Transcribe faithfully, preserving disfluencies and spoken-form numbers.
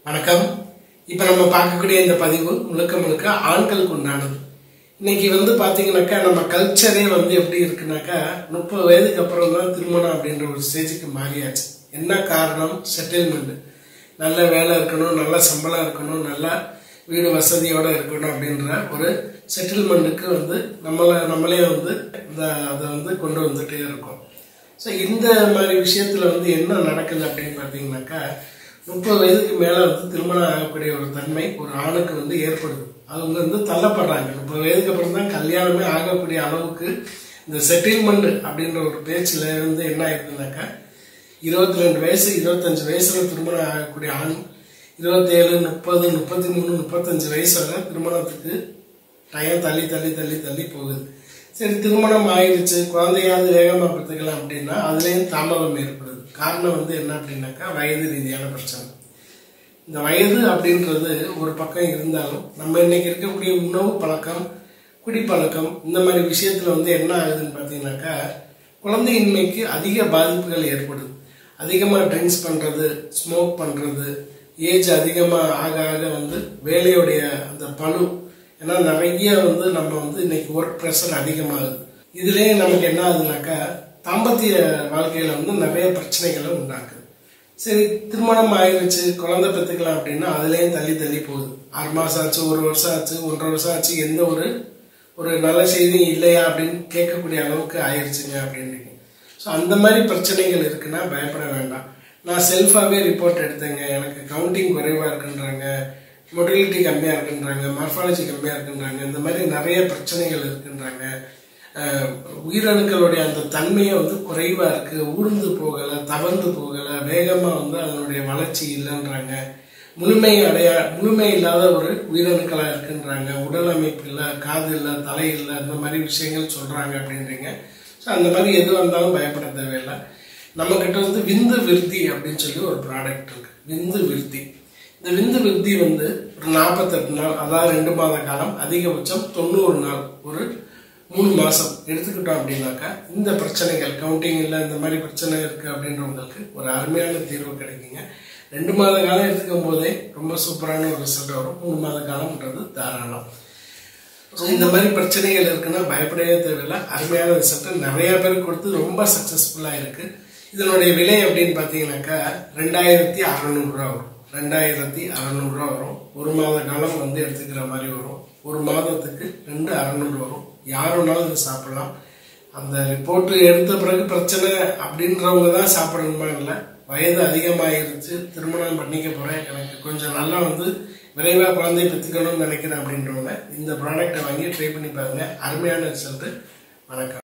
வணக்கம். இப்ப நம்ம பார்க்கக்கூடிய இந்த பதிவு முழுக்க முழுக்க ஆண்களுக்கு உண்டானது. இன்னைக்கு வந்து பாத்தீங்கன்னாக்கா நம்ம கல்ச்சரே வந்து எப்படி இருக்குனாக்கா முப்பது வயதுக்கு அப்புறம் தான் திருமணம் அப்படின்ற ஒரு ஸ்டேஜுக்கு மாறியாச்சு. என்ன காரணம்? செட்டில்மெண்ட். நல்ல வேலை இருக்கணும், நல்ல சம்பளம் இருக்கணும், நல்ல வீடு வசதியோட இருக்கணும் அப்படின்ற ஒரு செட்டில்மெண்ட்டுக்கு வந்து நம்மள நம்மளே வந்து இந்த அதை வந்து கொண்டு வந்துட்டே இருக்கோம். ஸோ இந்த மாதிரி விஷயத்துல வந்து என்ன நடக்குது அப்படின்னு பார்த்தீங்கன்னாக்கா முப்பது வயதுக்கு மேல வந்து திருமணம் ஆகக்கூடிய ஒரு தன்மை ஒரு ஆணுக்கு வந்து ஏற்படுது. அவங்க வந்து தள்ளப்படுறாங்க. முப்பது வயதுக்கு அப்புறம் தான் கல்யாணமே ஆகக்கூடிய அளவுக்கு இந்த செட்டில்மெண்ட் அப்படின்ற ஒரு பேச்சுல வந்து என்ன ஆயிருக்குனாக்கா இருபத்தி ரெண்டு வயசு இருபத்தஞ்சு வயசுல திருமணம் ஆகக்கூடிய ஆண் இருபத்தி ஏழு முப்பது முப்பத்தி மூணு முப்பத்தஞ்சு வயசு வரை திருமணத்துக்கு டயம் தள்ளி தள்ளி தள்ளி தள்ளி போகுது. சரி, திருமணம் ஆயிடுச்சு, குழந்தையாவது வேகமா பெற்றுக்கலாம் அப்படின்னா அதுலயும் தாமதம் ஏற்படுது. காரணம் வந்து என்ன அப்படின்னாக்கா வயது ரீதியான பிரச்சனை. இந்த வயது அப்படின்றது ஒரு பக்கம் இருந்தாலும் நம்ம இன்னைக்கு இருக்கக்கூடிய உணவு பழக்கம், குடிப்பழக்கம், இந்த மாதிரி விஷயத்துல வந்து என்ன ஆகுதுன்னு பாத்தீங்கன்னாக்கா குழந்தையின்மைக்கு அதிக பாதிப்புகள் ஏற்படுது. அதிகமா ட்ரிங்க்ஸ் பண்றது, ஸ்மோக் பண்றது, ஏஜ் அதிகமா ஆக ஆக வந்து வேலையுடைய அந்த பளு, ஏன்னா நிறைய வந்து நம்ம வந்து இன்னைக்கு ஒர்க் ப்ரெஷர் அதிகமாகுது. இதுலயே நமக்கு என்ன ஆகுதுனாக்கா தாம்பத்திய வாழ்க்கையில வந்து நிறைய பிரச்சனைகளை உண்டாக்குது. சரி, திருமணம் ஆயிடுச்சு, குழந்தை பெற்றுக்கலாம் அப்படின்னா அதுலயும் தள்ளி தள்ளி போகுது. ஆறு மாசம் ஆச்சு, ஒரு வருஷம் ஆச்சு, ஒன்றரை வருஷம் ஆச்சு, எந்த ஒரு ஒரு நல்ல செய்தி இல்லையா அப்படின்னு கேட்கக்கூடிய அளவுக்கு ஆயிடுச்சுங்க அப்படின்னு. ஸோ அந்த மாதிரி பிரச்சனைகள் இருக்குன்னா பயப்பட வேண்டாம். நான் செல்ஃபாவே ரிப்போர்ட் எடுத்தேங்க, எனக்கு கவுண்டிங் குறைவா இருக்குன்றாங்க, மொட்டிலிட்டி கம்மியா இருக்குன்றாங்க, மார்பாலஜி கம்மியா இருக்குன்றாங்க, இந்த மாதிரி நிறைய பிரச்சனைகள் இருக்குன்றாங்க. உயிரணுக்களுடைய அந்த தன்மையை வந்து குறைவா இருக்கு, ஊர்ந்து போகல, தவழ்ந்து போகல, வேகமா வந்து அதனுடைய வளர்ச்சி இல்லைன்றாங்க, முழுமை அடைய முழுமை இல்லாத ஒரு உயிரணுக்களா இருக்குன்றாங்க, உடல் அமைப்பு இல்லை, காது இல்லை, தலை இல்லை, இந்த மாதிரி விஷயங்கள் சொல்றாங்க அப்படின்றீங்க. ஸோ அந்த மாதிரி எது வந்தாலும் பயப்பட தேவையில்லை. நம்ம கிட்ட வந்து விந்து விருத்தி அப்படின்னு சொல்லி ஒரு ப்ராடக்ட் இருக்கு, விந்து விருத்தி. இந்த விந்து விருத்தி வந்து ஒரு நாற்பத்தெட்டு நாள், அதாவது ரெண்டு மாத காலம், அதிகபட்சம் தொண்ணூறு நாள், ஒரு மூணு மாசம் எடுத்துக்கிட்டோம் அப்படின்னாக்கா இந்த பிரச்சனைகள், கவுண்டிங் இல்லை, இந்த மாதிரி பிரச்சனை இருக்கு அப்படின்றவங்களுக்கு ஒரு அருமையான தீர்வு கிடைக்குங்க. ரெண்டு மாத காலம் எடுத்துக்கும் போதே ரொம்ப சூப்பரான ஒரு ரிசல்ட் வரும். மூணு மாத காலம்ன்றது தாராளம். இந்த மாதிரி பிரச்சனைகள் இருக்குன்னா பயப்படவே தேவையில்லை. அருமையான ரிசல்ட் நிறைய பேருக்கு கொடுத்து ரொம்ப சக்சஸ்ஃபுல்லா இருக்கு. இதனுடைய விலை அப்படின்னு பாத்தீங்கன்னாக்கா ரெண்டாயிரத்தி அறுநூறு ரூபா வரும். ரெண்டாயிரத்தி அறுநூறு ரூபா வரும். ஒரு மாத காலம் வந்து எடுத்துக்கிற மாதிரி வரும். ஒரு மாதத்துக்கு ரெண்டு அறுநூறு வரும். யாருனாலும் இது சாப்பிடலாம். அந்த ரிப்போர்ட் எடுத்த பிறகு பிரச்சனை அப்படின்றவங்க தான் சாப்பிடணுமா இல்லை, வயது அதிகமாயிருச்சு, திருமணம் பண்ணிக்க போறேன், எனக்கு கொஞ்சம் நல்லா வந்து விரைவா குழந்தை பெற்றுக்கணும்னு நினைக்கிறேன் அப்படின்றவங்க இந்த ப்ராடக்டை வாங்கி ட்ரை பண்ணி பாருங்க. அருமையான ரிசல்ட். வணக்கம்.